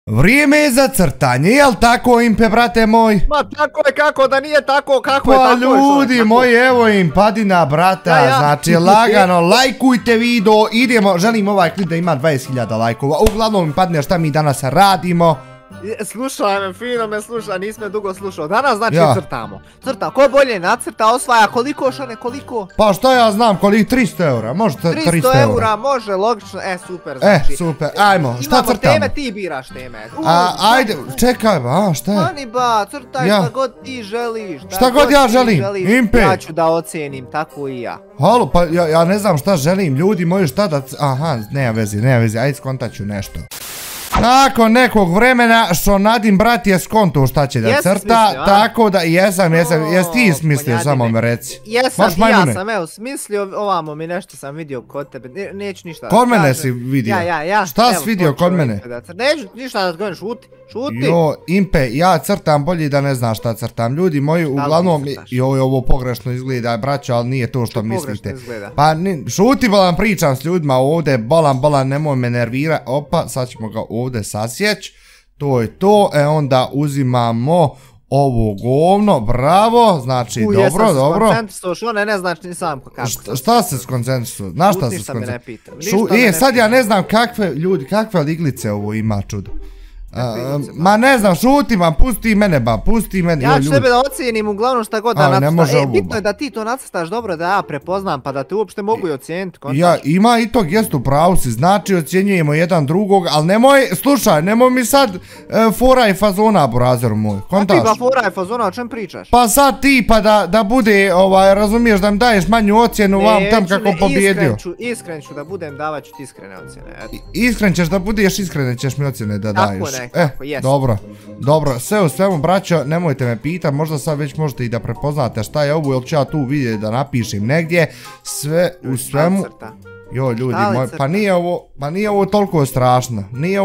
Vrijeme je za crtanje, jel tako Impe, brate moj? Ma tako je, kako da nije tako, kako je Pa tako. ljudi moji, evo im padina, brata, znači lagano, lajkujte video, idemo, želim ovaj klip da ima 20.000 lajkova, uglavnom im padne šta mi danas radimo. Slušaj me, fino me sluša, nisam me dugo slušao. Danas znači crtamo. Ko bolje nacrta, osvaja koliko, Šone, koliko? Pa šta ja znam, koliko, 300 eura, može 300 eura, može, logično, super znači. Super, ajmo, šta crtamo? Imamo teme, ti biraš teme. Ajde, čekaj, šta je? Ani ba, crtaj šta god ti želiš. Šta god ja želim, Impe. Ja ću da ocenim, tako i ja. Halo, pa ja ne znam šta želim, ljudi moji šta da... Aha, nema vezi, ajde skontaću nešto. Nakon nekog vremena što Nadim brat je skonto šta će da crta, tako da jesam, jes ti smislio, samo me reci. Jesam, ja sam, evo, smislio, ovamo mi nešto sam vidio kod tebe, neću ništa da kažem. Kod mene si vidio? Ja. Šta si vidio kod mene? Neću ništa da kažem, šuti. Jo, Impe, ja crtam bolje da ne znam šta crtam. Ljudi moji, uglavnom, ovo pogrešno izgleda, braćo, ali nije to što mislite. Pa, šuti, bolan, pričam s ljudima ovdje, bolan, nemoj me nervira. Opa, sad ćemo ga ovdje sasjeć. To je to, onda uzimamo ovo govno, bravo, znači dobro. Jesam se skoncentrisao, Šone, ne znači ni sam kako. Šta se skoncentrisao? Na šta se skoncentrisao? Sad ja ne znam kakve liglice ovo ima, čudo. Ma ne znam, šuti man, pusti mene ba, pusti mene. Ja ću tebe da ocijenim uglavnom šta god da nacrtaš. Bitno je da ti to nacrtaš dobro, da ja prepoznam pa da te uopšte mogu i ocijeniti. Ja, ima i tog jestu pravo si, znači ocjenjujemo jedan drugog, ali nemoj mi sad fora i fazona, burazeru moj, kontaš? A ti ba fora i fazona, o čem pričaš? Pa sad ti pa da bude, razumiješ, da mi daješ manju ocjenu vam tam kako pobjedio. Iskren ću da budem, davat ću ti iskrene ocjene. Iskren ćeš da budeš, iskrene ćeš mi ocjene da daješ. Jest. Dobro, sve u svemu, braćo, nemojte me pitati, možda sad već možete i da prepoznate šta je ovo, ili ću ja tu vidjeti da napišem negdje, sve u svemu. Jo, ljudi moji, pa nije ovo toliko strašno,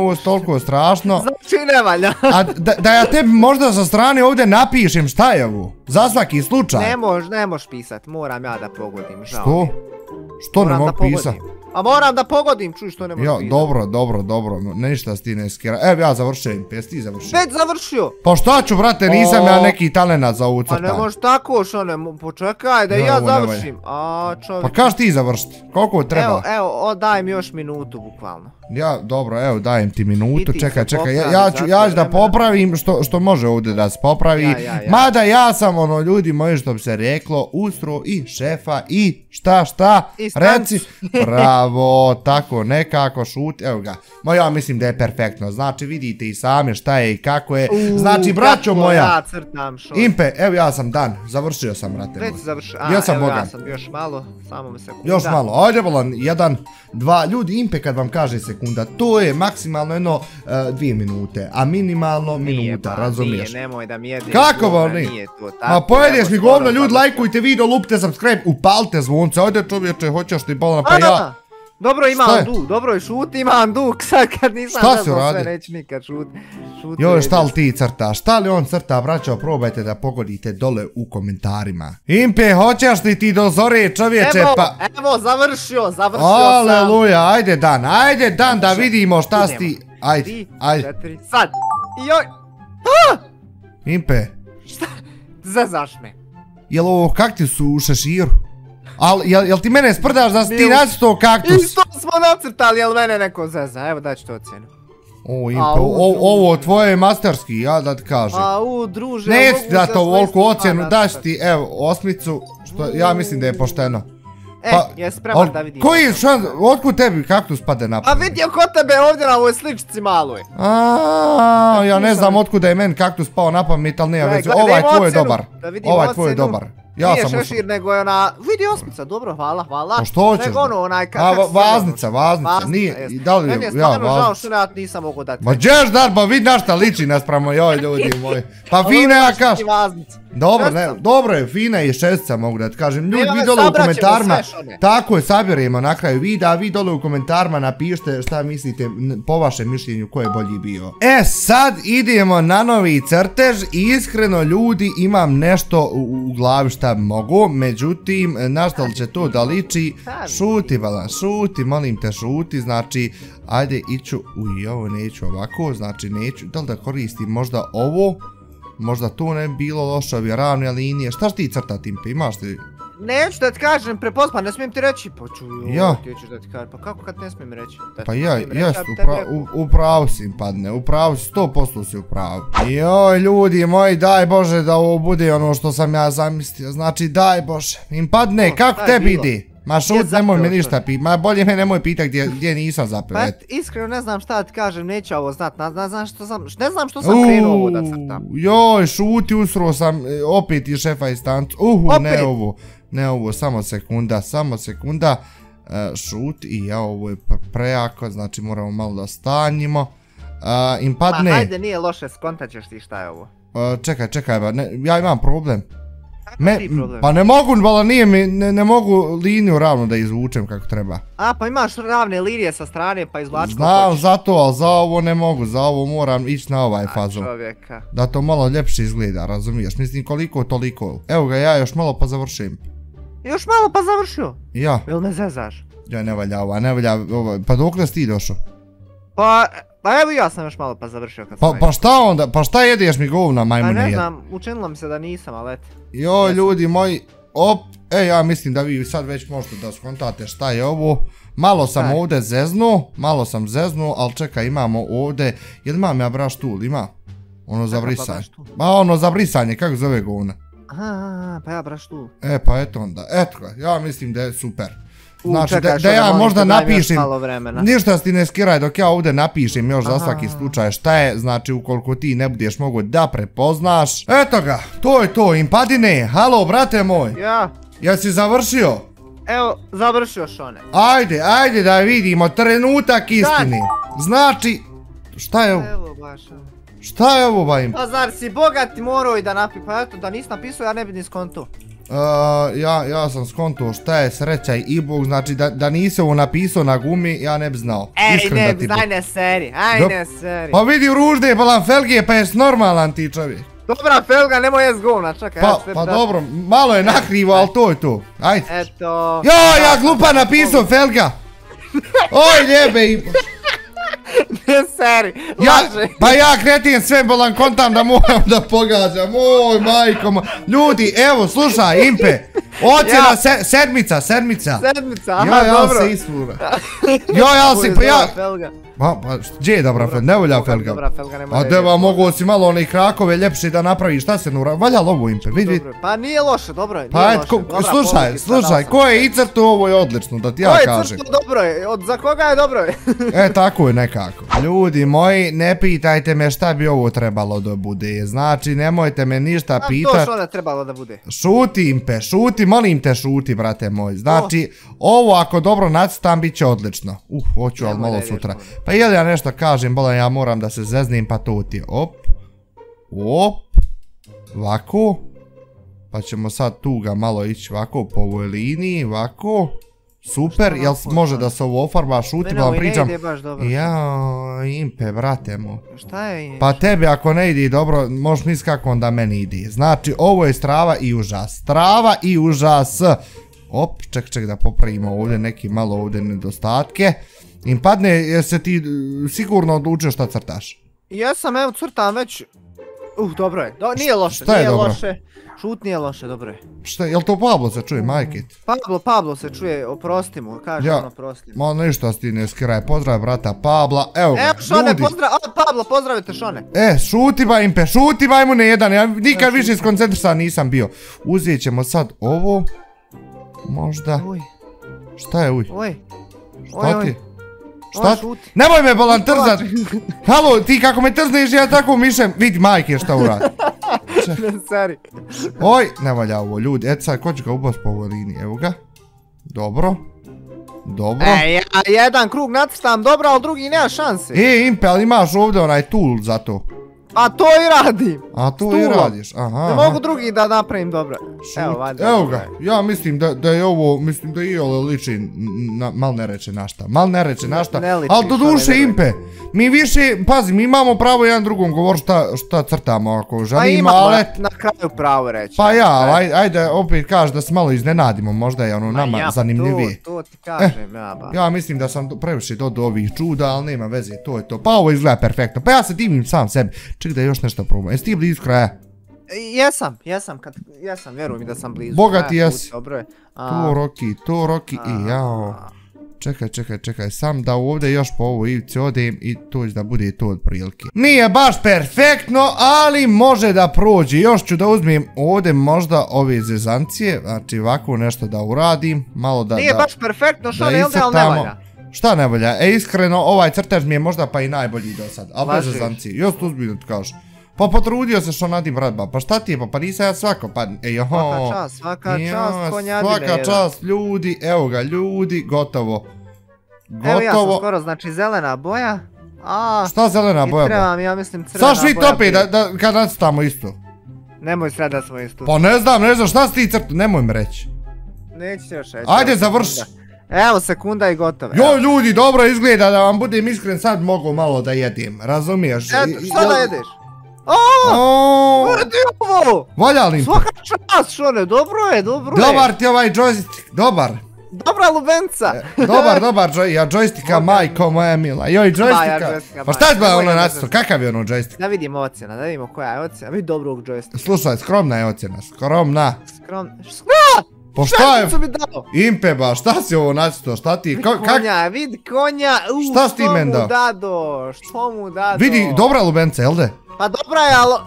Znači ne valja. A da ja tebi možda sa strane ovdje napišem šta je ovo, za svaki slučaj. Ne moš pisat, moram ja da pogodim, žao. Što? Što ne mogu pisat? A moram da pogodim, čuj što ne možeš pisat. Dobro, ništa s ti ne skira. Evo ja završujem, jesi ti završio? Već završio! Pa šta ću, brate, nisam ja neki talenat za ovu crtanje. Pa ne možeš tako, Šone, počekaj da i ja završim. Pa kaž ti završiti, koliko treba? Evo, daj mi još minutu, bukvalno. Ja, dobro, evo, dajem ti minutu, čekaj, ja ću da popravim što može ovdje da se popravi. Mada ja sam, ljudi moji, što bi se reklo, ustro i šefa i šta, reci. Bravo, tako nekako, šuti, evo ga. Ja mislim da je perfektno, znači vidite i sami šta je i kako je. Znači, braćo moja, Impe, evo ja sam dan, završio sam, brate moj. Već završio, evo ja sam još malo, samo mi sekunda. Još malo, ajde bolan, 1, 2, ljudi, Impe kad vam kaže sekunda, to je maksimalno jedno 2 minute, a minimalno minuta, razumiješ? Nije, nemoj da mi jedeš. Kako voli? Ma pojedeš mi govno, ljudi, lajkujte video, lupite subscribe, upalite zvonce, ajde čovječe, hoćeš ti bolan, pa ja... Dobro, imam dug, dobro je šuti, imam dug, sad kad nisam znao sve, neću nikad šuti. Joj, šta li ti crta, šta li on crta, braćo, probajte da pogodite dole u komentarima. Impe, hoćeš li ti do zore, čovječe, pa... Evo, završio sam. Aleluja, ajde dan da vidimo šta si ti, ajde. 3, 4, sad, joj. Impe. Šta, zezaš me. Jel ovo kaktus u šeširu? Ali, jel ti mene sprdaš da si ti nacrtao kaktus? Isto smo nacrtali, jel mene neko zeza, evo daću to ocjenu. O, Impe, ovo tvoje je masterski, ja da ti kažem. Druže, neću da to voliku ocjenu, daš ti, evo, 8, što ja mislim da je pošteno. Je spreman da vidim. Koji je šans, otkud tebi kaktus pade na pamet? A vidio kod tebe ovdje na ovoj sličici maloj. Ja ne znam otkud je meni kaktus pao na pamet, ali nema veze, ovaj tvoj je dobar. Nije šešir, nego je ona... Vidi 8, dobro, hvala. A što ćeš? Vaznica, nije, da li je, meni je stvarno žao što ja nisam mogu dati. Ma džeš dar, ba vidi na šta liči naspramo, joj ljudi moji. Pa fina ja kaš. Dobro je, fina je 6, mogu da ti kažem. Ljudi, vi dole u komentarima, tako je, sabiremo na kraju videa, vi dole u komentarima napišite šta mislite po vašem mišljenju ko je bolji bio. Sad idemo na novi crtež i iskreno ljudi imam nešto u glavi šta šta mogu, međutim, na što li će to da liči, šuti Balan, šuti, molim te šuti, znači, ajde iću, ovo neću ovako, znači neću, da li da koristim možda ovo, možda to ne bi bilo loše, ove ravne linije, šta ti crta Timpe, imaš ti? Neću da ti kažem, prepozna, ne smijem ti reći, pa ja. Ti ćeš da ti kažem, pa kako kad ne smijem reći? Pa ja, jest, upravo si padne, upravo si, 100% si upravo. Joj, ljudi moji, daj Bože da ovo bude ono što sam ja zamislio, znači daj Bože, im padne, kako tebi ide? Ma šut, nemoj me ništa pitati, ma bolje me nemoj pitati gdje nisam zapeo. Pa iskreno ne znam šta da ti kažem, neću ovo znat, ne znam što sam krenuo ovo da crtam. Joj, šuti, usro sam opet iz šefa instancu, ne ovo, samo sekunda, šut i ja, ovo je prejako, znači moramo malo da stanjimo. Im padne... Ma hajde, nije loše, skontat ćeš ti šta je ovo. Čekaj, ja imam problem. Pa ne mogu, ne mogu liniju ravno da izvučem kako treba. A, pa imaš ravne linije sa strane pa izvlači kako hoćeš. Znam, zato, ali za ovo ne mogu, za ovo moram ići na ovaj fazon. Da to malo ljepše izgleda, razumiješ, mislim koliko toliko. Evo ga, ja još malo pa završim. Još malo pa završio? Ja. Jel me zezaš? Ja, ne valja ovo, pa dokle si ti došao? Pa evo ja sam još malo pa završio kad sam... Pa šta onda, pa šta jedeš mi govna majmune? Pa ne znam, učinilo mi se da nisam, ali eto. Joj ljudi moji, ja mislim da vi sad već možete da skontate šta je ovo. Malo sam ovdje zeznuo, ali čekaj, imamo ovdje, jel imam ja braš tool, ima? Ono za brisanje. Ma ono za brisanje, kako zove govna? Aha, pa ja braš tool. Pa eto onda, eto ga, ja mislim da je super. Znači da ja možda napišem, ništa ti ne skiraj dok ja ovdje napišem još za svaki slučaj šta je, znači ukoliko ti ne budeš mogo da prepoznaš. Eto ga, to je to, Impadine, halo brate moj. Ja. Jesi završio? Evo, završio Šone. Ajde da vidimo, trenutak istine. Znači, šta je ovo? Evo baš. Šta je ovo ba Imp? Pa zar si bogat morao i da napiši, pa eto da nisi napisao ja ne bi ni skonto. Ja sam skonto šta je sreća i Bog, znači da nisi ovo napisao na gumi, ja ne bi znao. Ajne seri. Pa vidi ružde balan felge, pa jes normalan ti čovjek. Dobra felga, nemoj jes govna, čekaj. Pa dobro, malo je nakrivo, ali to je to. Ajde. Eto. Ja glupa napisao felga. Oj ljebe i... Ne seri, laže. Pa ja kretim sve bolan kontam da moram da pogađam, oj majko. Ljudi, evo slušaj Impe, ocjena sedmica. Sedmica, aha dobro. Ja se isfura. Ja se, pa ja... Pa gdje je dobra felga, ne volja felga. Dobra felga, nema a deva mogu si malo one krakove ljepše da napraviš, šta se nura, valja lovo Impe, vidi. Pa nije loše, dobro je, nije loše. Slušaj, ko je i crtu ovo je odlično, da ti ja kažem. Ko je crtu dobro je, za koga je dobro je. Tako je nekako. Ljudi moji, ne pitajte me šta bi ovo trebalo da bude, znači nemojte me ništa pitat. To što ne trebalo da bude? Šuti Impe, šuti, molim te šuti brate moj, znači ovo ako dobro nacrtam bit će odlično. Hoću ali malo sutra. Pa jel ja nešto kažem, bolan ja moram da se zeznim, pa to ti je op, ovako, pa ćemo sad tu ga malo ići ovako po ovoj liniji, ovako, super, jel može da se ovo ofarba, šuti, bolan pričam, Impe brate moj, pa tebi ako ne ide dobro, možeš misliti kako onda meni ide, znači ovo je strava i užas, op, ček da popravimo ovdje neki malo ovdje nedostatke. Impadne, jesi ti sigurno odlučio šta crtaš? Jesam, evo crtam već... dobro je, nije loše, šut nije loše, dobro je. Šta, jel to Pablo se čuje, majkit? Pablo se čuje, oprosti mu, kaže on oprosti mu. Ma ništa ti ne skiraj, pozdrav brata Pabla, evo ga, ljudi. Šone, Pablo, pozdravite Šone. Šuti ba Impe, šuti majmune jedan, ja nikad više skoncentrisan nisam bio. Uzet ćemo sad ovo, možda... Šta je uj? Šta ti? Šta? Nemoj me bolan trzat! Halo, ti kako me trzneš ja tako mišem, vidi majke šta uradi. Ne seri. Oj, ne valja ovo ljudi, eto sad ko će ga ubast po ovoj liniji, evo ga. Dobro. Ja jedan krug nacrtam dobro, ali drugi nema šanse. Impe, ali imaš ovdje onaj tool za to. A to i radim. A to i radiš, aha. Ne mogu drugi da napravim dobro. Evo ga, ja mislim da je ovo, mislim da i ovo liči, mal ne reče našta, ali do duše Impe, mi više, pazi, mi imamo pravo jedan drugom govor šta crtamo ako želimo, ali... Pa imamo na kraju pravo reći. Pa ja, ali ajde opet kaži da se malo iznenadimo, možda je ono nama zanimljivije. To ti kažem, ja ba. Ja mislim da sam previše do ovih čuda, ali nema veze, to je to. Pa ovo izgleda perfektno, pa ja se divim sam sebi. Ček da još nešto probam, jesi ti blizu kraja? Jesam, vjeruj mi da sam blizu. Bogati jesi. To Roki i jao. Čekaj, sam da ovdje još po ovoj ivici odem i to će da bude to od prilike. Nije baš perfektno, ali može da prođe. Još ću da uzmem ovdje možda ove zezancije, znači ovako nešto da uradim, malo da... Nije baš perfektno, što ne, ali ne valja. Šta ne valja? Iskreno, ovaj crtež mi je možda pa i najbolji do sad, ali bez zezancije. Još tu uzbiljno ti kažeš. Pa potrudio se što nadim radba, pa šta ti je, pa nisam ja svako, pa svaka čast, konjadine. Svaka čast, ljudi, evo ga, ljudi, gotovo. Evo ja sam skoro, znači zelena boja. Šta zelena boja? I trebam, ja mislim crvena boja. Saš vi topi kad nacrtamo isto. Nemoj sve da smo isto. Pa ne znam, šta si ti crtu, nemoj mi reći. Neću još reći. Ajde završi. Evo sekunda i gotovo. Jo ljudi, dobro izgleda, da vam budem iskren, sad mogu malo da jedem, razumiješ? Šta da jedeš? Oooo! Vrdi ovo! Valja li? Svaka čast, Šone, dobro je. Dobar ti ovaj joystick, dobar. Dobra lubenca. Dobar, ja joysticka, majko moja mila. Joj, joysticka. Pa šta je ono nacrto, kakav je ono joystick? Da vidimo ocjena, da vidimo koja je ocjena, vidi dobrog joysticka. Slušaj, skromna je ocjena, skromna. Pa šta je? Impe ba, šta si ovo nacrto, šta ti? Vidi konja, šta si ti men dao? Što mu dado? Vidi, dobra lubenca, jel de? Pa dobra je, ali...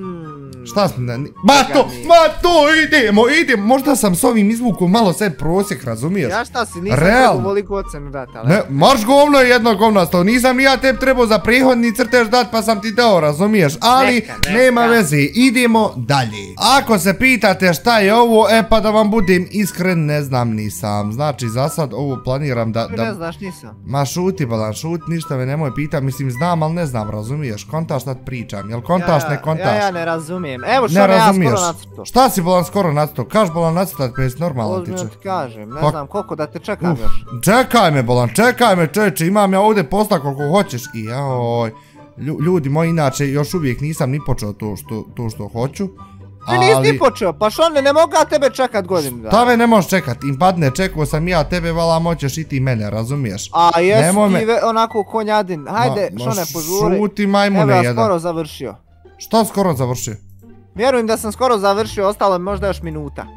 Šta sam da... Ma to, idemo, možda sam s ovim izvukom malo sad prosjek, razumiješ? Ja šta si, nisam trebao voliku ocenu dati, ali... Ne, marš govno je jedno govnasto, nisam ni ja tebi trebao za prihodni crtež dati pa sam ti dao, razumiješ? Ali, nema veze, idemo dalje. Ako se pitate šta je ovo, pa da vam budem iskren, ne znam nisam. Znači, za sad ovo planiram da... Ne znaš nisam. Ma šuti, balan, šuti, ništa me nemoj pitat, mislim znam, ali ne znam, razumiješ? Kontaš šta ti pričam, jel kontaš, ne kontaš? Ja ne razumijem, evo što ja skoro nacrto. Šta si bolan skoro nacrto? Kaž bolan nacrtat pa jesi normalno tiče. Ozbiljno ti kažem, ne znam koliko da te čekam još. Čekaj me bolan, čekaj me čeče, imam ja ovdje posla koliko hoćeš i jaoj. Ljudi moji, inače još uvijek nisam ni počeo to što hoću. Ti nisi ni počeo, pa Šone ne mogu ja tebe čekat godinu dana. Šta me ne možeš čekat, im padne, čekao sam ja tebe, vala moćeš i ti mene, razumiješ? A jesi ti onako konjadin, hajde Šone požuri. Šuti majmune jedan. Evo ja skoro završio. Što skoro završio? Vjerujem da sam skoro završio, ostalo mi možda još minuta.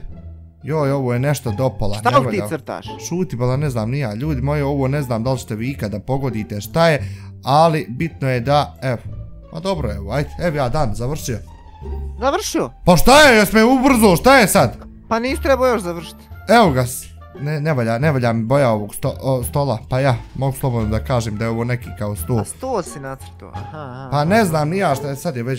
Joj, ovo je nešto dopala. Šta li ti crtaš? Šuti, bala, ne znam ni ja. Ljudi moji, ovo ne znam da li ćete vi ikada pogodite šta je, ali bitno je da, evo. Ma dobro, evo, ajde, evo ja dan, završio. Završio? Pa šta je, jes me ubrzo, šta je sad? Pa nisi trebao još završiti. Evo ga, ne valja mi boja ovog stola, pa ja mogu slobodno da kažem da je ovo neki kao stol. A stol si nacrtao, aha. Pa ne znam ni ja šta je, sad je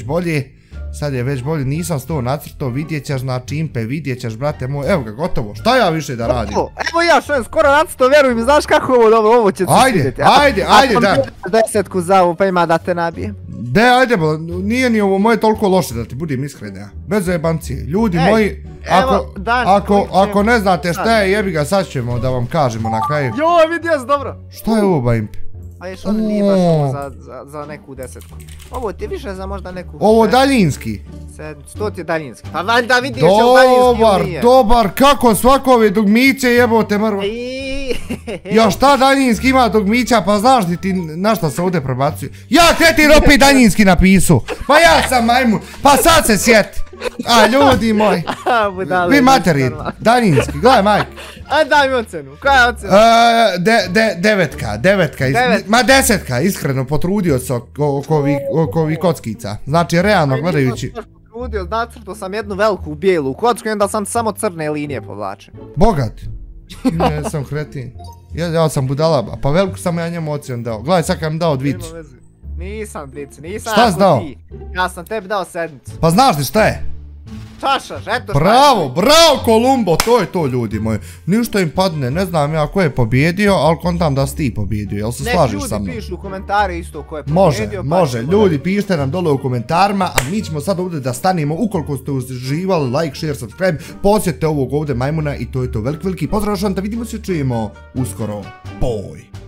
već bolje, nisam stol nacrtao, vidjet ćeš, znači Impe, vidjet ćeš, brate moj, evo ga, gotovo, šta ja više da radim? Evo ja što je skoro nacrtao, vjeruj mi, znaš kako ovo dobro, ovo će se svidjeti. Ajde, da. Ako mi 10 za ovo, pa ima da te nabijem. Ajde, nije ni ovo moje toliko loše da ti budem iskren, ja. Bez zajebancije. Ljudi moji, ako ne znate šta je, jebi ga, sad ćemo da vam kažemo na kraju. Joj, vidio si dobro. Šta je ovo, ba Impe? A ješ ono nije baš ovo za neku desetku. Ovo ti više za možda neku... Ovo daljinski. To ti je daljinski. Pa valjda vidiš je li daljinski ili nije. Dobar, kako svako ove dugmiće jebote mrva. Ja šta daljinski ima dugmića, pa znaš li ti na šta se ovdje prebacuje? Ja kretin opet daljinski napisu. Pa ja sam majmun, pa sad se sjeti. A ljudi moji. Vi materin, daljinski, gledaj majke. Ajde daj mi ocenu, koja je ocena? Devetka, ma 10, iskreno potrudio se oko ovih kockica. Znači realno gledajući. Potrudio, nacrtao sam jednu veliku bijelu kocku i onda sam samo crne linije povlačen. Bogat. Ne, sam kretin. Ja sam budala, pa veliku sam ja njemu ocenu dao. Gledaj, sad kad mi dao dvicu. Nisam dvicu, nisam šta si dao? Ja sam tebi dao sedmicu. Pa znaš li šta je? čašaš, eto šta. Bravo Kolumbo, to je to ljudi moji. Ništa im padne, ne znam ja ko je pobjedio, ali kontam da si ti pobjedio, jel se slažeš sa mnom? Nek ljudi pišu u komentare isto ko je pobjedio. Može, ljudi pišite nam dole u komentarima, a mi ćemo sad ovdje da stanemo, ukoliko ste uživali, like, share, subscribe, posjetite ovog ovdje majmuna i to je to. Veliki pozdrav, vidimo se, čujemo uskoro. Boj!